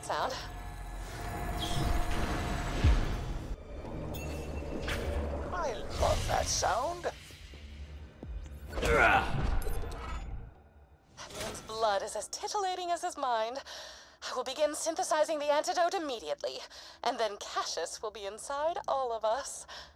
sound. I love that sound. That man's blood is as titillating as his mind. I will begin synthesizing the antidote immediately, and then Cassius will be inside all of us.